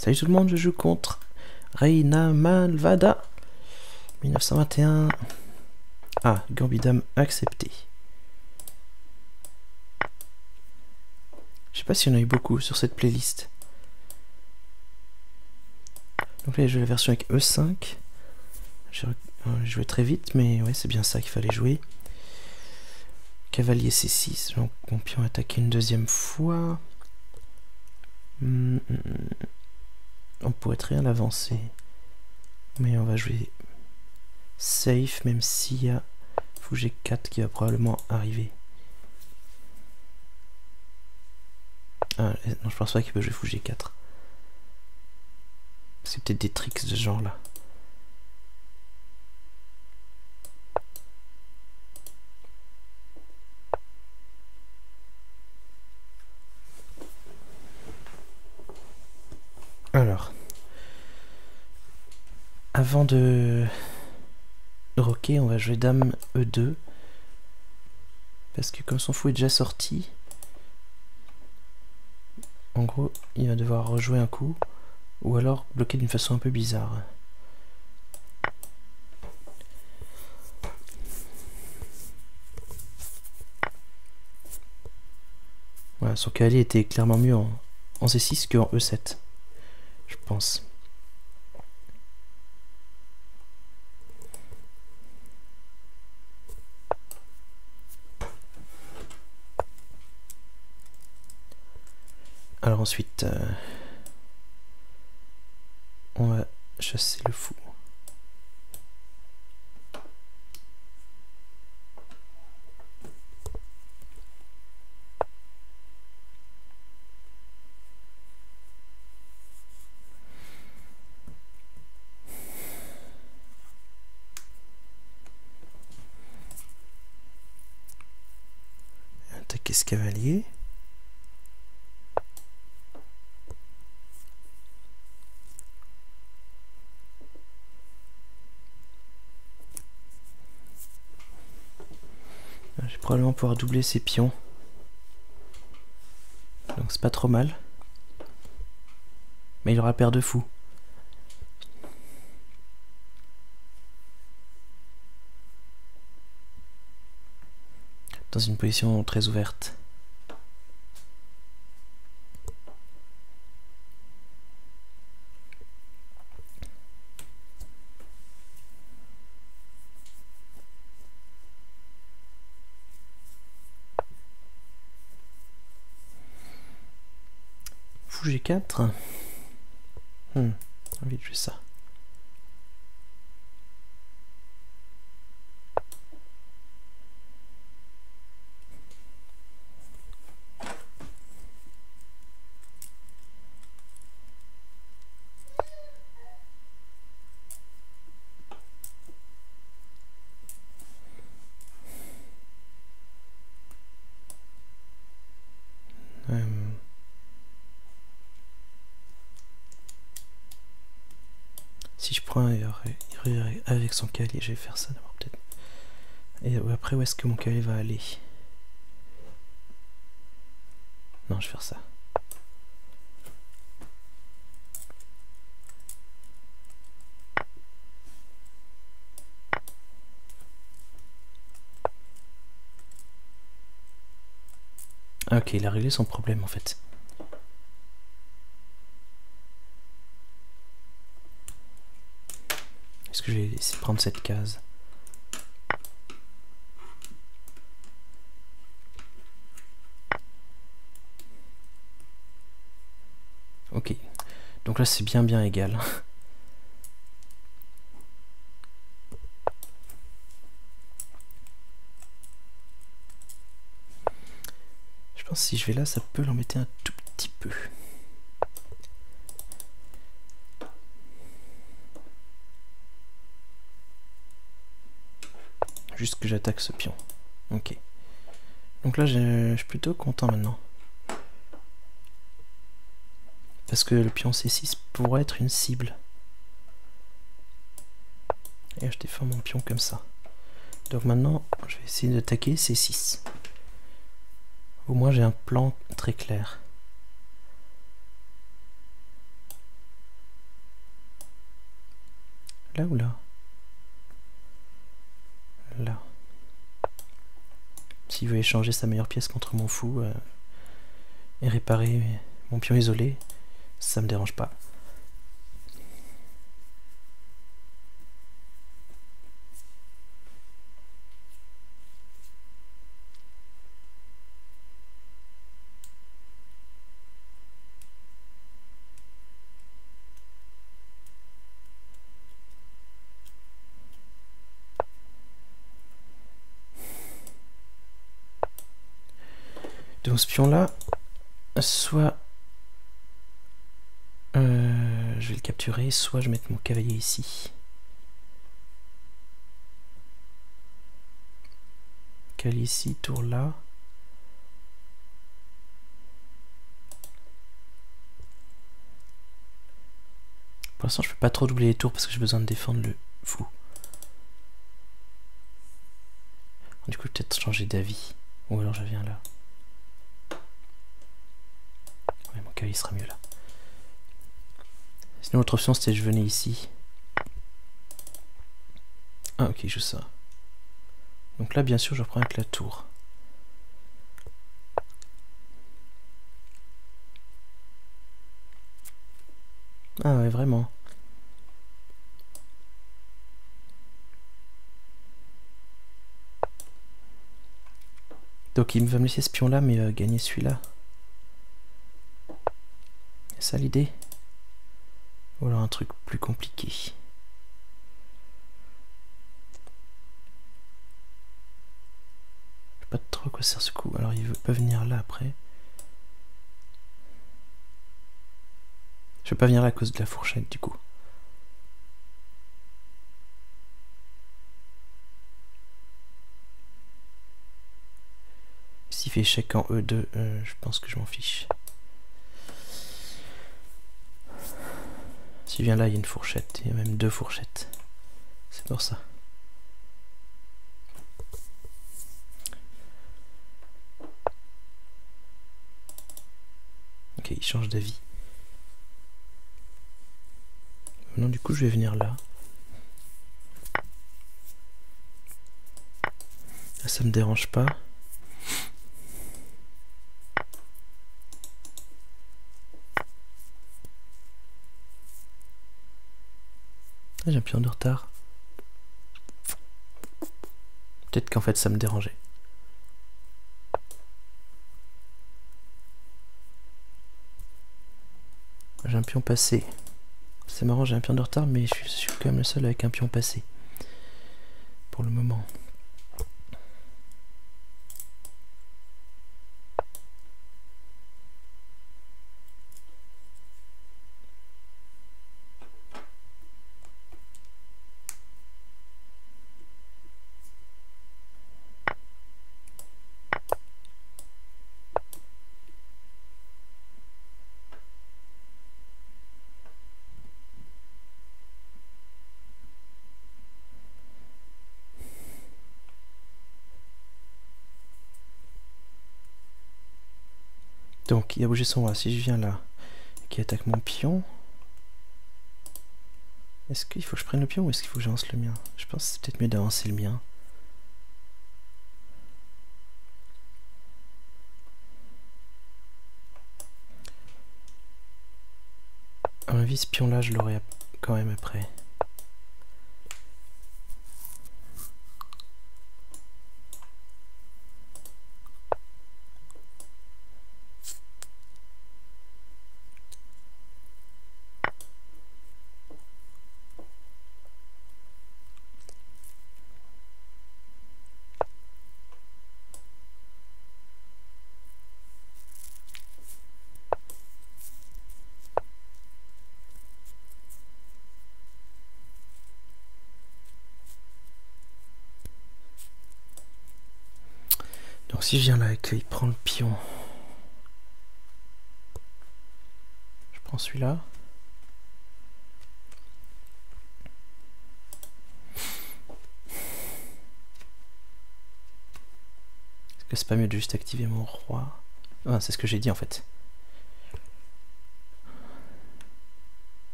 Salut tout le monde, je joue contre Reina Malvada 1921. Ah, Gambidam accepté. Je sais pas s'il y en a eu beaucoup sur cette playlist. Donc là, j'ai joué la version avec E5. J'ai joué très vite, mais ouais, c'est bien ça qu'il fallait jouer. Cavalier C6, donc mon pion attaqué une deuxième fois. On pourrait très bien l'avancer. Mais on va jouer safe, même s'il y a fou G4 qui va probablement arriver. Ah, non, je pense pas qu'il peut jouer fou G4. C'est peut-être des tricks de ce genre là. Alors, avant de roquer, on va jouer dame E2. Parce que comme son fou est déjà sorti, en gros, il va devoir rejouer un coup. Ou alors bloquer d'une façon un peu bizarre. Voilà, son cavalier était clairement mieux en C6 qu'en E7. Je pense. Alors ensuite, on va chasser le fou. Attaquer ce cavalier. Je vais probablement pouvoir doubler ses pions. Donc c'est pas trop mal. Mais il aura paire de fou. Dans une position très ouverte. Fou G4. J'ai envie de jouer ça. Si je prends avec son cavalier, je vais faire ça d'abord peut-être. Et après, où est-ce que mon cavalier va aller? Non, je vais faire ça. Ah, ok, il a réglé son problème en fait. Est-ce que je vais essayer de prendre cette case? Ok, donc là c'est bien égal. Je pense que si je vais là, ça peut l'embêter un tout petit peu. Juste que j'attaque ce pion. Ok. Donc là, je suis plutôt content maintenant. Parce que le pion C6 pourrait être une cible. Et je défends mon pion comme ça. Donc maintenant, je vais essayer d'attaquer C6. Au moins, j'ai un plan très clair. Là ou là? Là. S'il veut échanger sa meilleure pièce contre mon fou et réparer mon pion isolé, ça me dérange pas. Donc ce pion là, soit je vais le capturer, soit je vais mettre mon cavalier ici. Cavalier ici, tour là. Pour l'instant je peux pas trop doubler les tours parce que j'ai besoin de défendre le fou. Du coup peut-être changer d'avis. Ou alors je viens là. Ouais, mon cavalier sera mieux là. Sinon l'autre option c'était je venais ici. Ah ok, je joue ça. Donc là bien sûr je reprends avec la tour. Ah ouais, vraiment. Donc il va me laisser ce pion là mais gagner celui-là. C'est ça l'idée? Ou alors un truc plus compliqué. Je sais pas trop à quoi sert ce coup. Alors il veut pas venir là après. Je vais pas venir là à cause de la fourchette du coup. S'il fait échec en E2, je pense que je m'en fiche. S'il vient là, il y a une fourchette. Il y a même deux fourchettes. C'est pour ça. Ok, il change d'avis. Non, du coup, je vais venir là. Là, ça me dérange pas. J'ai un pion de retard. Peut-être qu'en fait ça me dérangeait. J'ai un pion passé. C'est marrant, j'ai un pion de retard, mais je suis quand même le seul avec un pion passé. Pour le moment. Donc il a bougé son roi. Si je viens là, qui attaque mon pion, est-ce qu'il faut que je prenne le pion ou est-ce qu'il faut que j'avance le mien? Je pense que c'est peut-être mieux d'avancer le mien. À mon avis, ce pion là, je l'aurai quand même après. Donc si je viens là et qu'il prend le pion, je prends celui-là. Est-ce que c'est pas mieux de juste activer mon roi? Ah, c'est ce que j'ai dit en fait.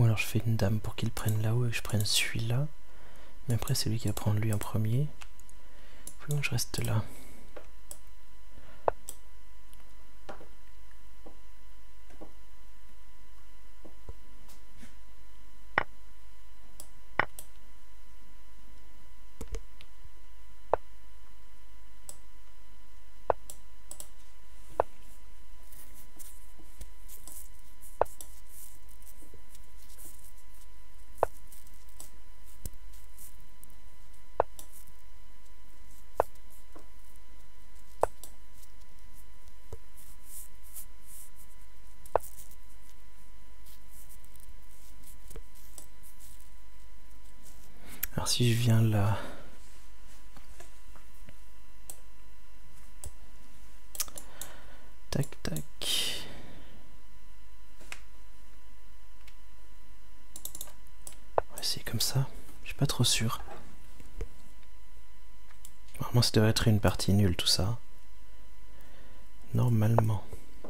Ou alors je fais une dame pour qu'il prenne là-haut et que je prenne celui-là. Mais après c'est lui qui va prendre lui en premier. Il faut que je reste là. Alors si je viens là, tac tac, on va essayer comme ça, je suis pas trop sûr. Normalement ça devrait être une partie nulle tout ça. Normalement.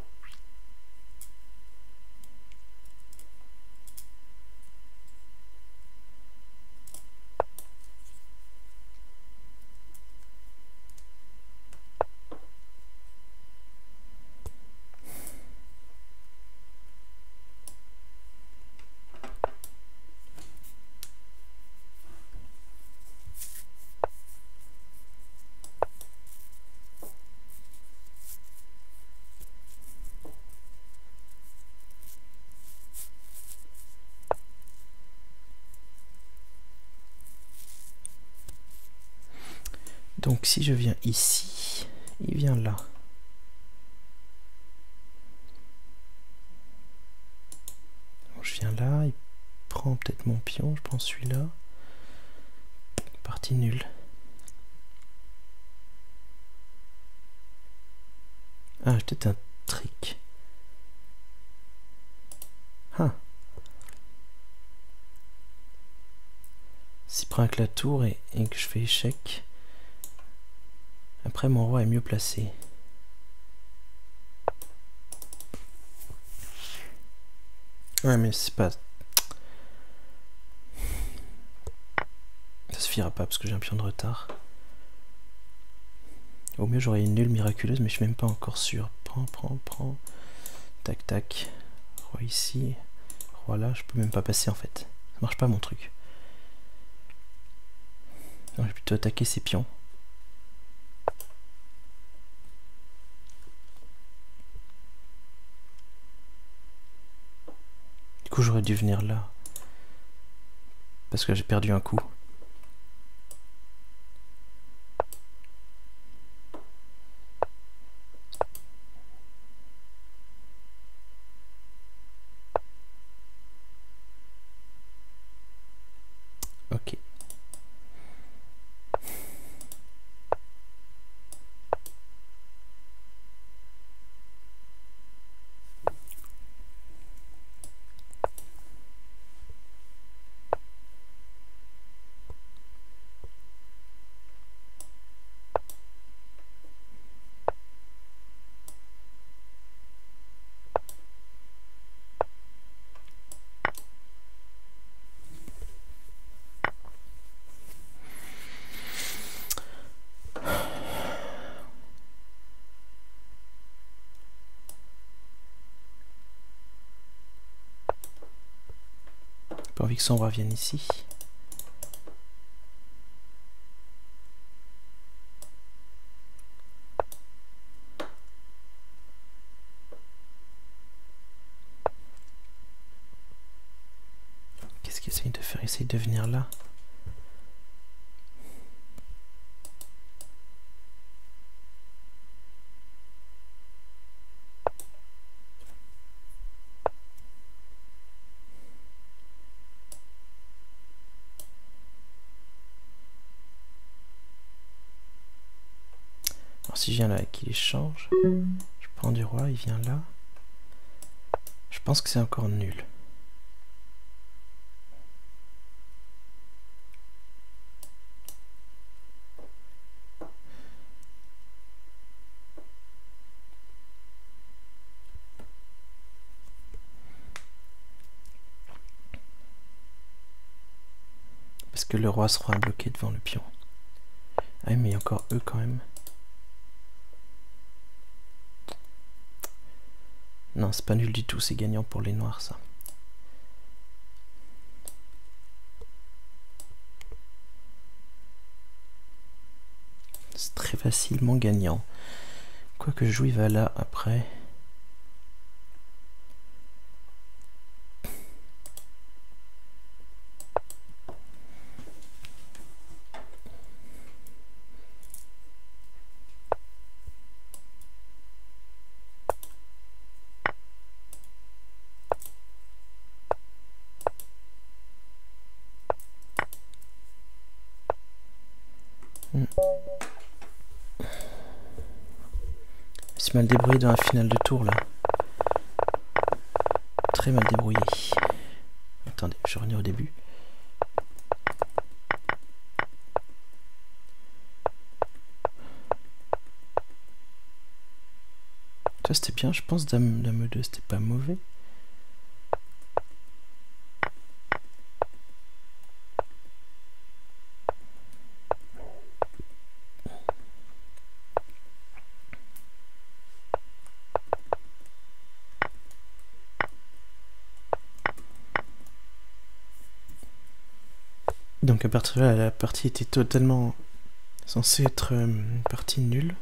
Donc si je viens ici, il vient là. Donc, je viens là, il prend peut-être mon pion, je prends celui-là. Partie nulle. Ah, j'ai peut-être un trick. Ah. S'il prend avec la tour et que je fais échec, après mon roi est mieux placé. Ouais mais c'est pas... Ça suffira pas parce que j'ai un pion de retard. Au mieux j'aurais une nulle miraculeuse mais je suis même pas encore sûr. Prends. Tac tac. Roi ici. Roi là, je peux même pas passer en fait. Ça marche pas mon truc. Non, je vais plutôt attaquer ces pions. Du coup j'aurais dû venir là. Parce que j'ai perdu un coup. Ok. Pas envie que son roi vienne ici. Qu'est-ce qu'il essaye de faire? Il essaye de venir là. Alors si je viens là et qu'il échange, je prends du roi, il vient là. Je pense que c'est encore nul. Est-ce que le roi sera bloqué devant le pion? Ah mais il y a encore eux quand même. Non, c'est pas nul du tout, c'est gagnant pour les noirs ça. C'est très facilement gagnant. Quoique je joue, il va là après. C'est mal débrouillé dans la finale de tour là. Très mal débrouillé. Attendez, je reviens au début. Ça c'était bien, je pense, dame E2, c'était pas mauvais. Donc à partir de là, la partie était totalement censée être une partie nulle.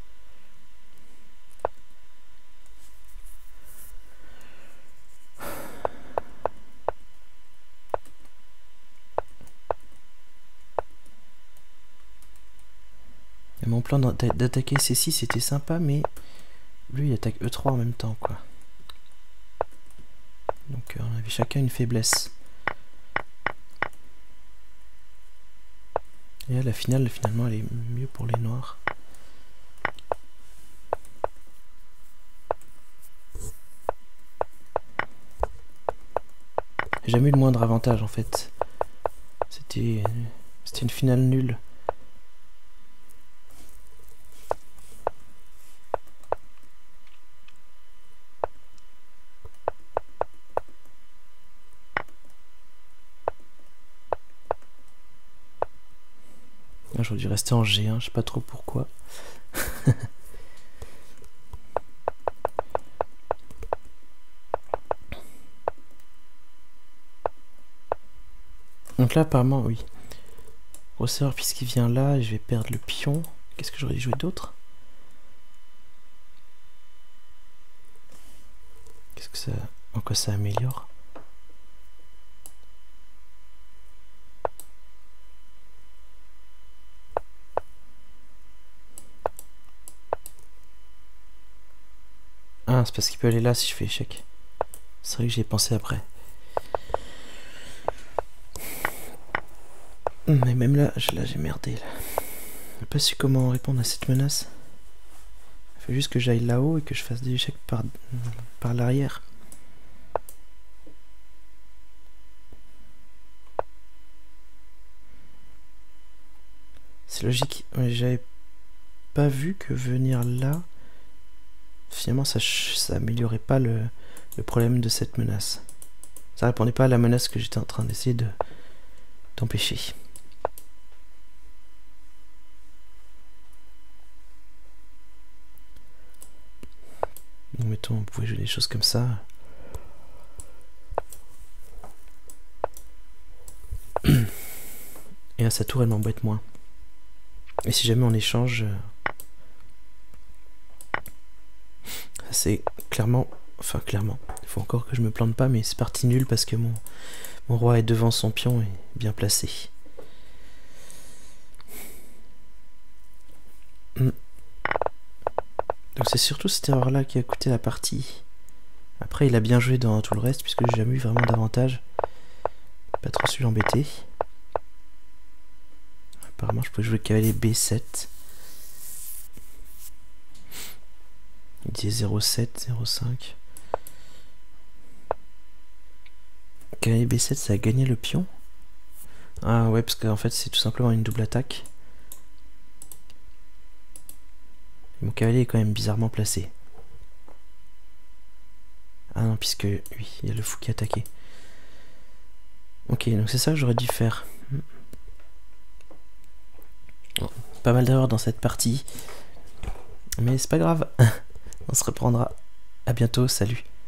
Et mon plan d'attaquer C6 c'était sympa, mais lui il attaque E3 en même temps quoi. Donc on avait chacun une faiblesse. Et là, la finale, finalement, elle est mieux pour les noirs. J'ai jamais eu le moindre avantage, en fait. C'était une finale nulle. J'aurais dû rester en G1, je sais pas trop pourquoi. Donc là apparemment oui. Grosseur puisqu'il vient là, je vais perdre le pion. Qu'est-ce que j'aurais dû jouer d'autre? Qu'est-ce que ça... En quoi ça améliore? Ah, c'est parce qu'il peut aller là si je fais échec. C'est vrai que j'y ai pensé après. Mais même là j'ai merdé. Là. J'ai pas su comment répondre à cette menace. Il faut juste que j'aille là-haut et que je fasse des échecs par l'arrière. C'est logique. Mais j'avais pas vu que venir là... Finalement, ça améliorait pas le problème de cette menace. Ça répondait pas à la menace que j'étais en train d'essayer d'empêcher. Donc, mettons, on pouvait jouer des choses comme ça. Et à sa tour, elle m'embête moins. Et si jamais on échange... c'est clairement, enfin clairement, il faut encore que je me plante pas, mais c'est parti nul parce que mon roi est devant son pion et bien placé. Donc c'est surtout cette erreur là qui a coûté la partie. Après il a bien joué dans tout le reste puisque j'ai jamais eu vraiment d'avantage. Pas trop su l'embêter. Apparemment je pouvais jouer cavalier B7. Il disait 0,7, 0,5. Cavalier B7, ça a gagné le pion. Ah ouais, parce qu'en fait c'est tout simplement une double attaque. Et mon cavalier est quand même bizarrement placé. Ah non, puisque oui, il y a le fou qui a attaqué. Ok, donc c'est ça que j'aurais dû faire. pas mal d'erreurs dans cette partie. Mais c'est pas grave. On se reprendra. À bientôt, salut.